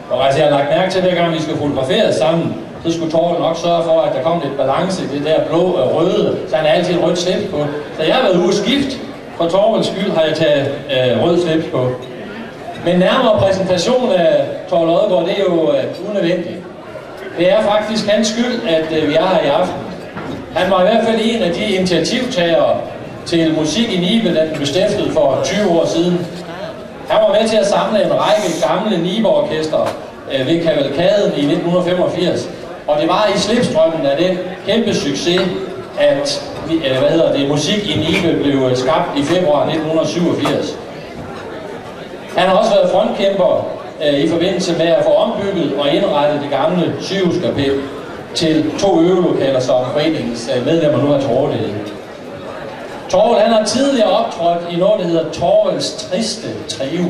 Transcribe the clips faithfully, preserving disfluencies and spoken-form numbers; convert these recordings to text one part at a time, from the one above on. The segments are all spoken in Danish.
Og altså, jeg har lagt mærke til, at hver gang vi skal fotografere sammen, så skulle Torvald nok sørge for, at der kom lidt balance i det der blå og røde, så han har altid rødt slips på. Så jeg har været ude skift. For Torvalds skyld har jeg taget øh, rød slips på. Men nærmere præsentation af Torvald Odgaard, det er jo øh, unødvendigt. Det er faktisk hans skyld, at øh, vi er her i aften. Han var i hvert fald en af de initiativtagere til Musik i Nibe, da den blev stiftet for tyve år siden. Han var med til at samle en række gamle Nibe-orkester øh, ved Kavalkaden i nitten femogfirs. Og det var i slipstrømmen af den kæmpe succes, at øh, hvad hedder det, Musik i Nibe blev skabt i februar nitten syvogfirs. Han har også været frontkæmper øh, i forbindelse med at få ombygget og indrettet det gamle sygehuskapel til to øvelokaler, som foreningens øh, medlemmer nu har til rådighed. Torvald, han har tidligere optrådt i noget, der hedder Torvalds Triste Trio.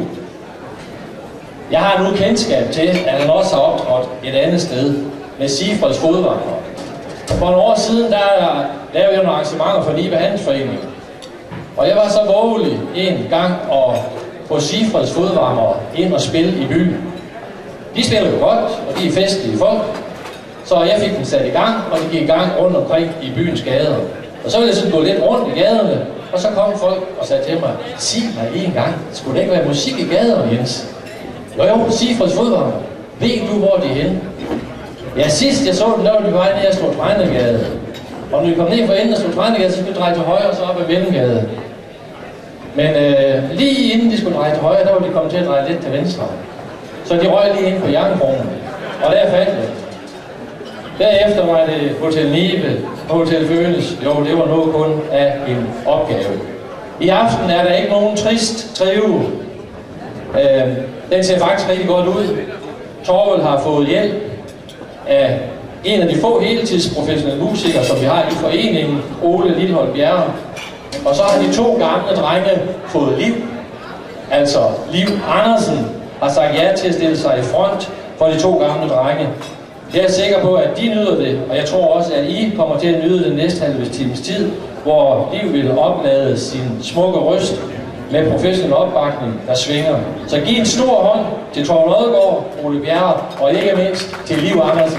Jeg har nu kendskab til, at han også har optrådt et andet sted med Sigfreds Fodvarmer. For nogle år siden, der lavede jeg nogle arrangementer for Nibe Handelsforening. Og jeg var så vågelig en gang at få Sigfreds Fodvarmer ind og spille i byen. De spiller jo godt, og de er festlige folk. Så jeg fik dem sat i gang, og de gik i gang rundt omkring i byens gader. Og så ville jeg sådan gå lidt rundt i gaderne, og så kom folk og sagde til mig, sig mig lige en gang, skulle der ikke være musik i gaderne, Jens? Jo jo, Sigfreds Fodvarmer. Ved du, hvor de er henne? Ja, sidst jeg så dem, der var de på vej ned ad Storstrandegade. Og når vi kom ned for enden af Storstrandegade, så skulle vi dreje til højre og så op ad Mellemgade. Men øh, lige inden de skulle dreje til højre, der var de kommet til at dreje lidt til venstre. Så de røg lige ind på Jernbroen. Og der faldt det. Derefter var det Hotel Nibe og Hotel Fønes. Jo, det var noget kun af en opgave. I aften er der ikke nogen trist trio. Øh, den ser faktisk rigtig godt ud. Torvald har fået hjælp af en af de få heltidsprofessionelle musikere, som vi har i foreningen, Ole Lillehold Bjerre. Og så har de to gamle drenge fået liv. Altså, Liv Andersen har sagt ja til at stille sig i front for de to gamle drenge. Jeg er sikker på, at de nyder det, og jeg tror også, at I kommer til at nyde den næste halve times tid, hvor Liv vil oplade sin smukke røst med professionel opbakning, der svinger. Så giv en stor hånd til Torvald Odgaard, Ole Bjerre og ikke mindst til Liv Andersen.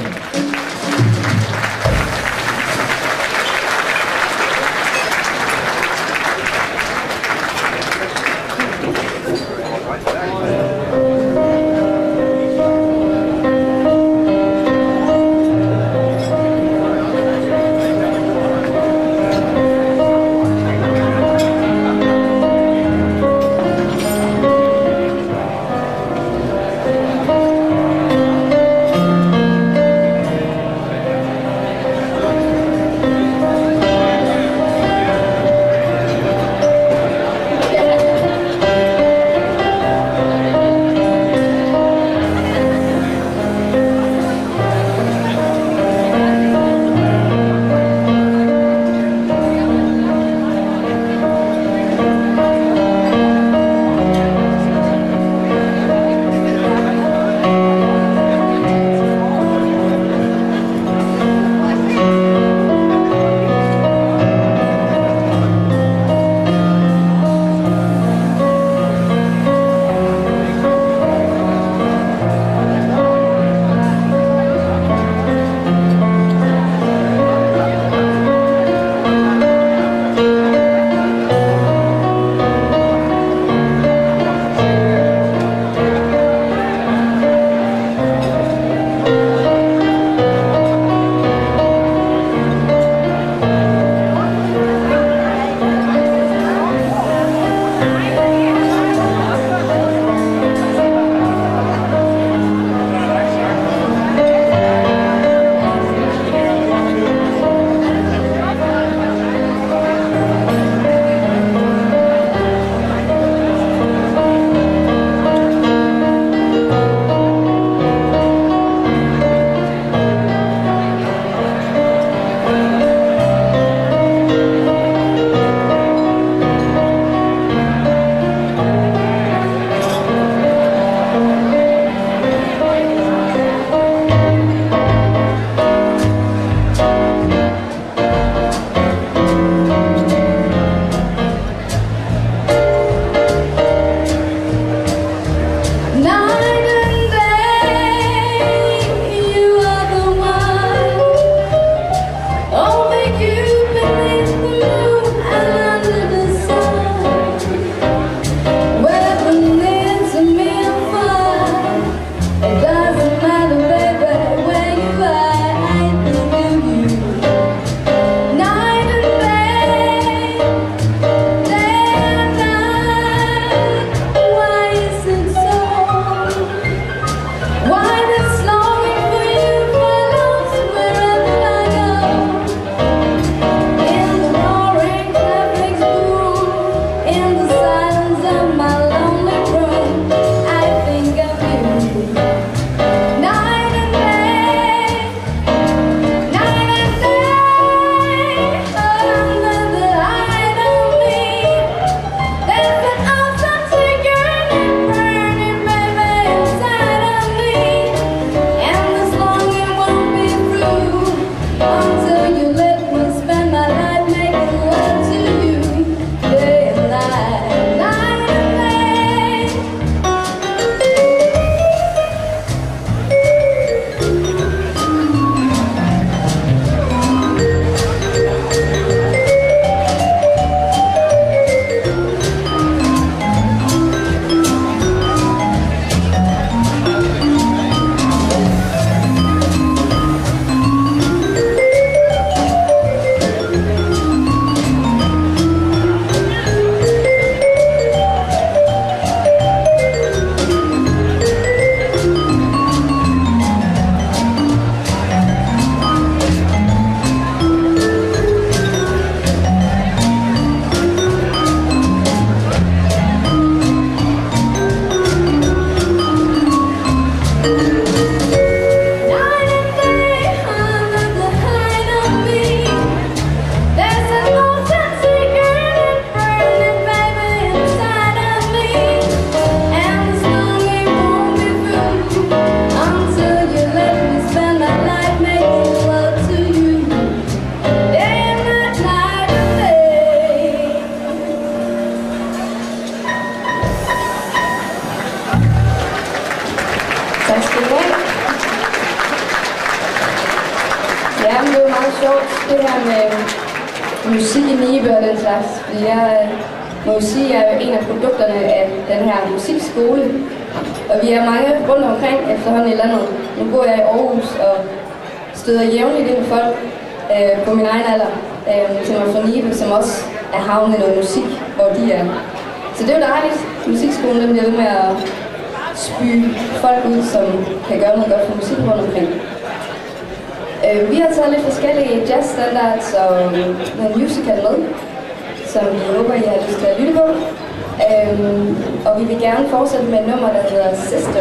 musik i Nibe og den slags. Fordi jeg må jo sige, at jeg er jo en af produkterne af den her musikskole. Og vi er mange rundt omkring efterhånden i landet. Nu bor jeg i Aarhus og støder jævnligt ind med folk øh, på min egen alder, øh, som er fra Nibe, som også er havnet i noget musik, hvor de er. Så det er jo dejligt. Musikskolen den bliver ved med at spy folk ud, som kan gøre noget godt for musikken rundt omkring. Øh, vi har taget lidt forskellige jazzstandards og noget musical med, som vi håber, I har lyst til at lytte på. Øhm, og vi vil gerne fortsætte med et nummer, der hedder Sister.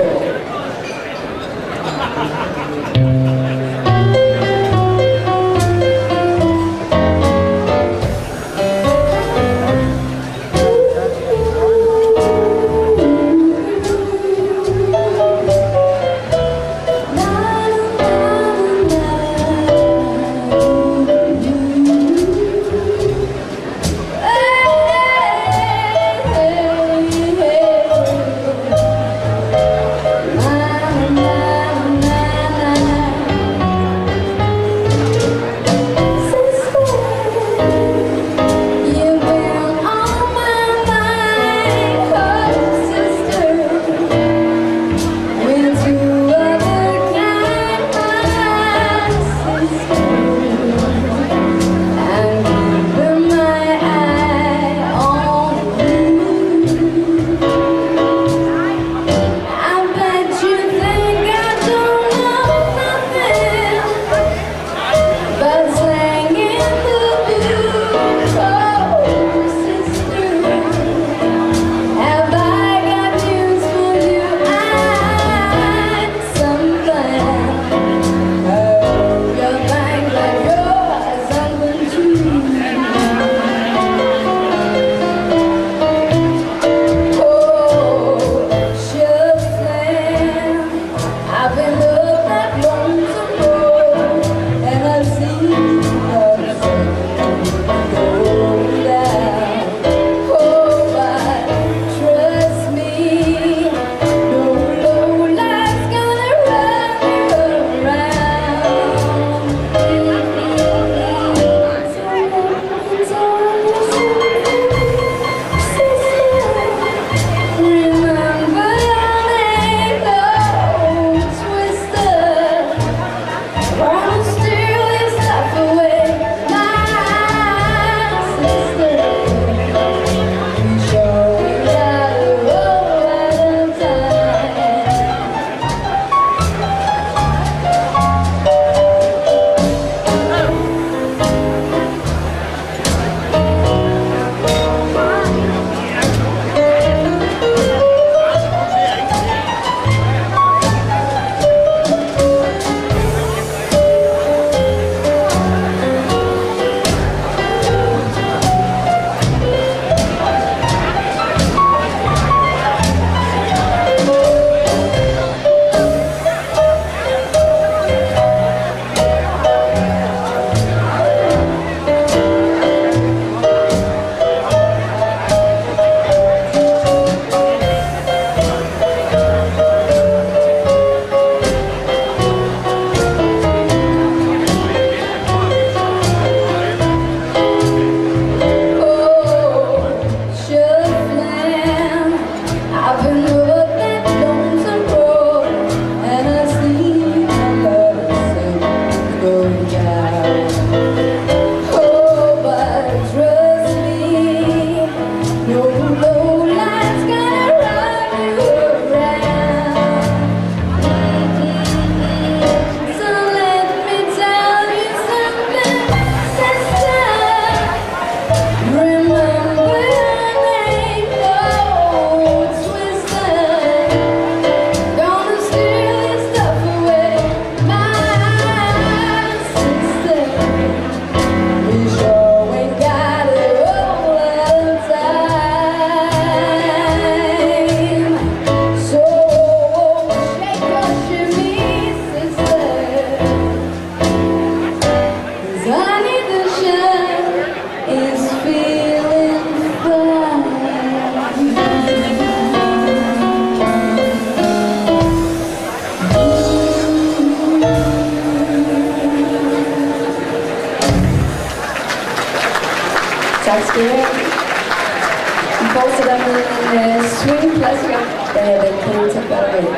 Tak skal I have. Vi fortsætter med en uh, swing-klassiker, der hedder Can't Take That Away.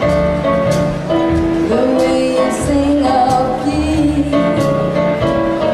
The way you sing of you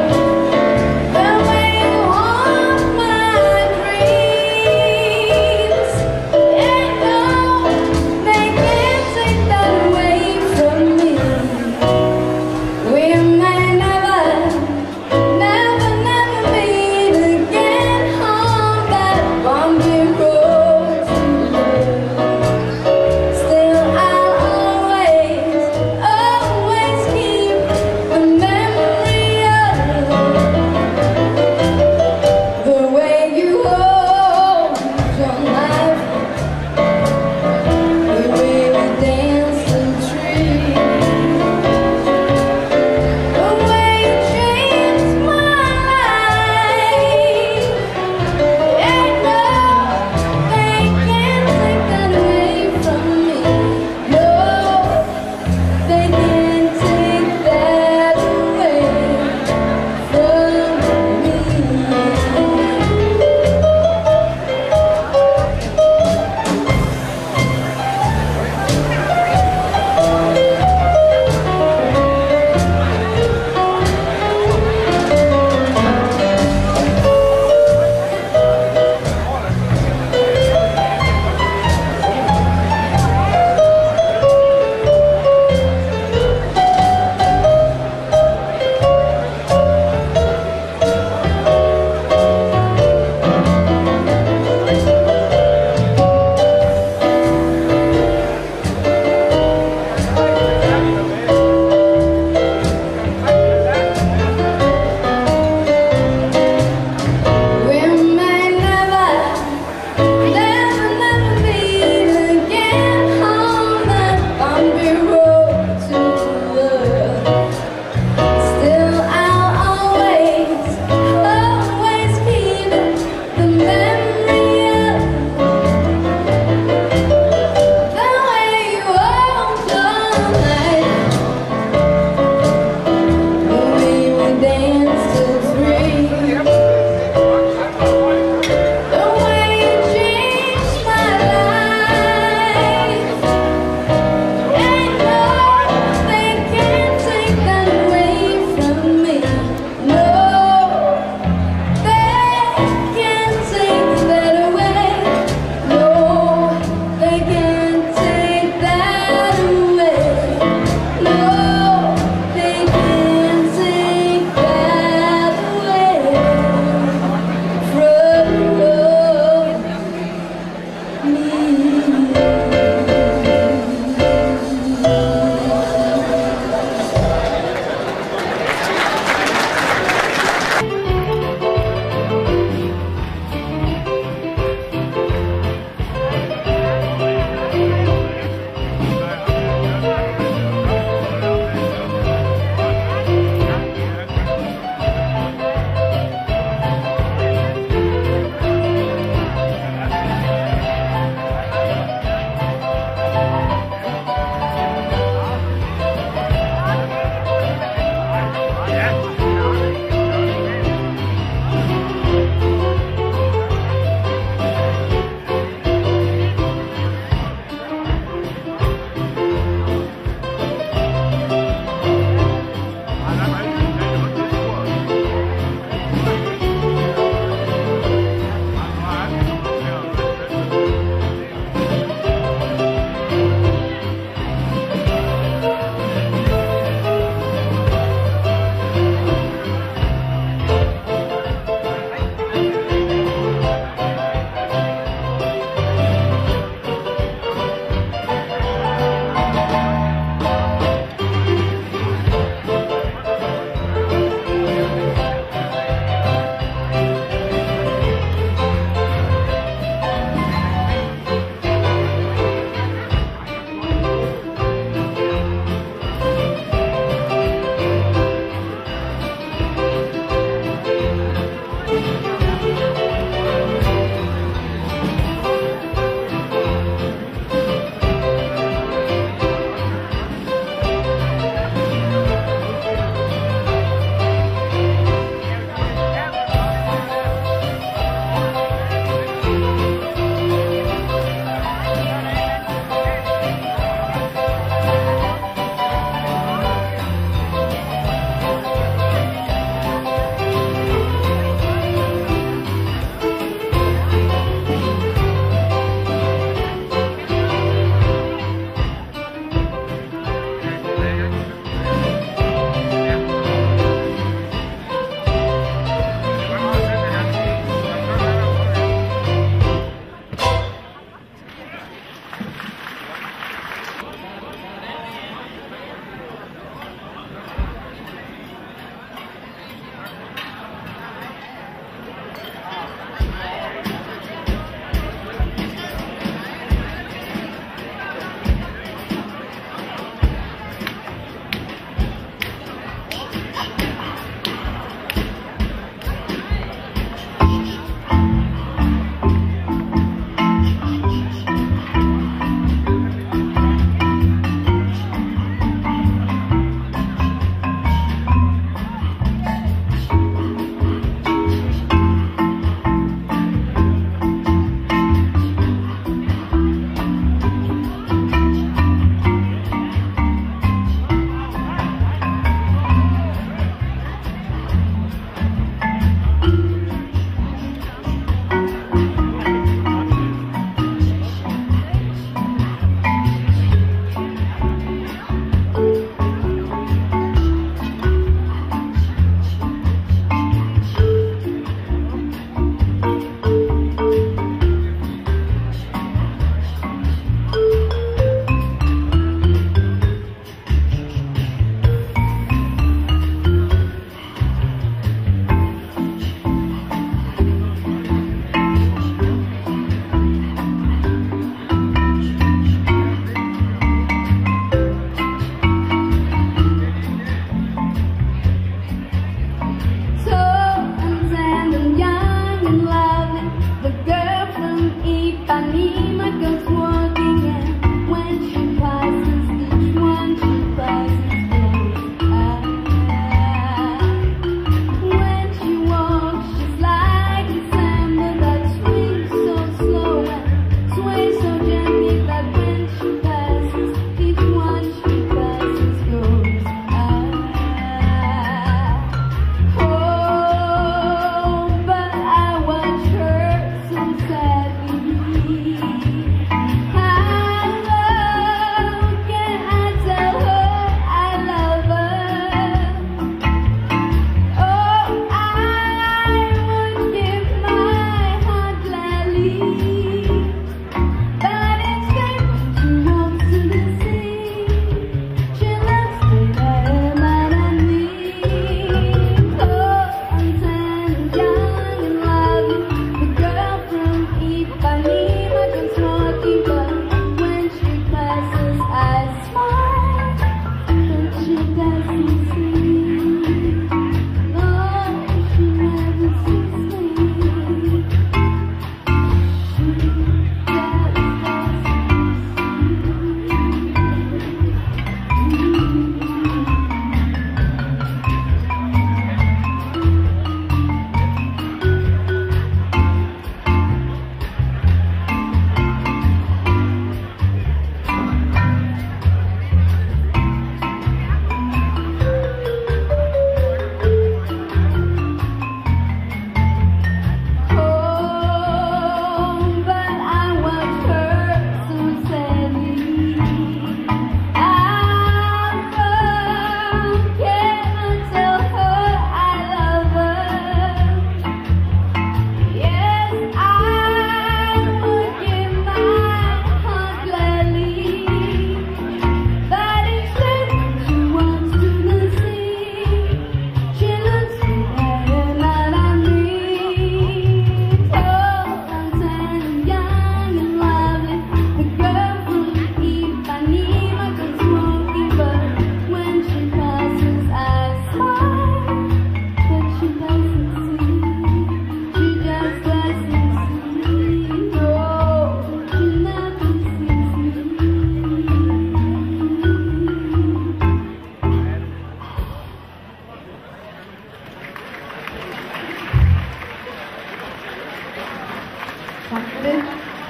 Tak for det.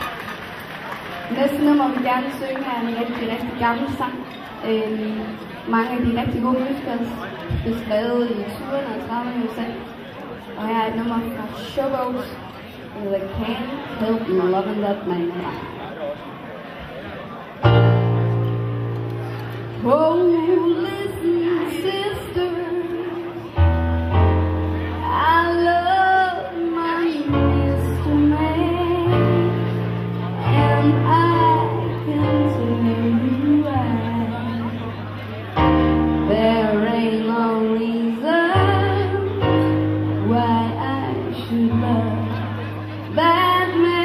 Næste nummer vi gerne synge er en rigtig, rigtig gammel sang. Øhm, mange af de rigtig gode musicals blev skrevet i tyverne og trediverne i U S A. Og her er et nummer fra Showboat, der hedder Can't Help Loving That Man. Oh, listen, sister, I love my Mister Man, and I can tell you why. There ain't no reason why I should love that man.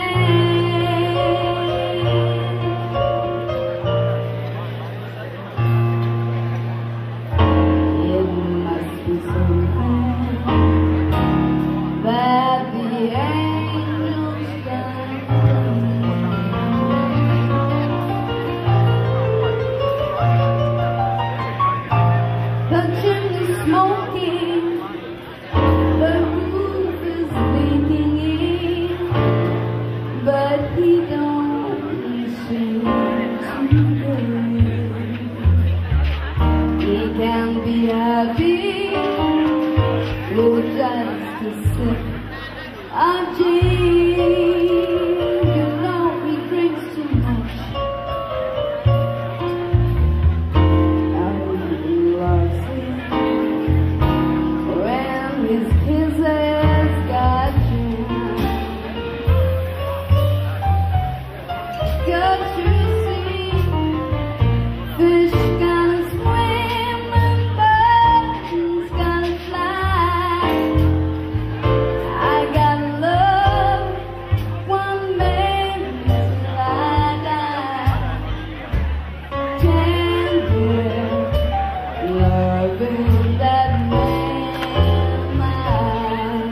Loving that man, my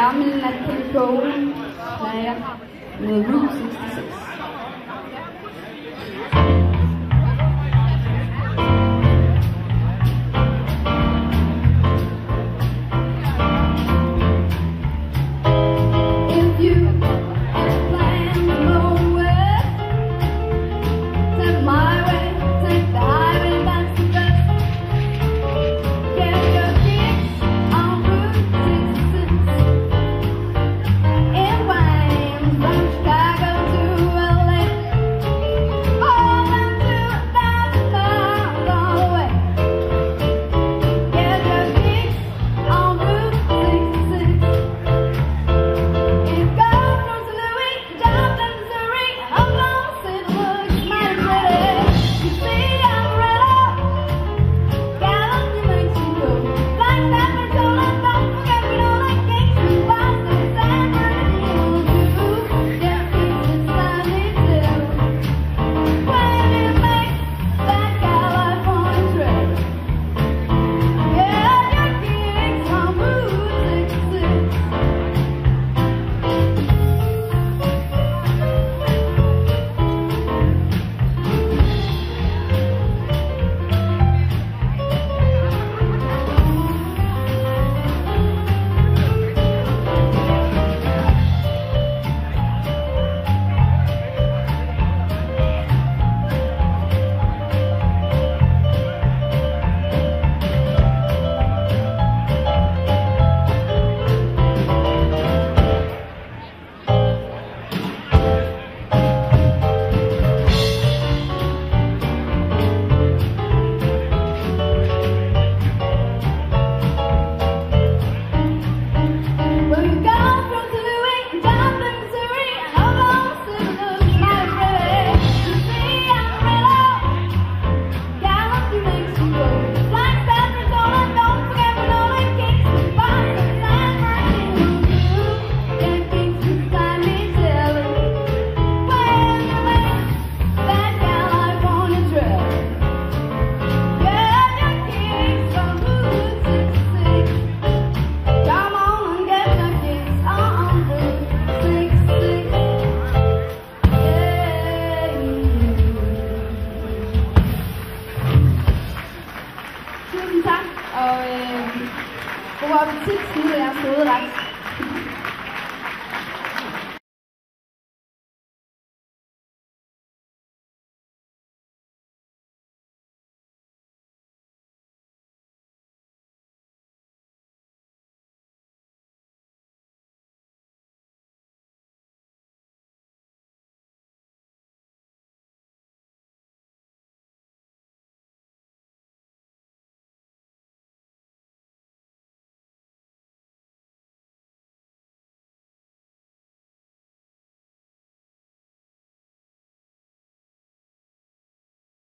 er Melina Pole, player med Route seksogtres.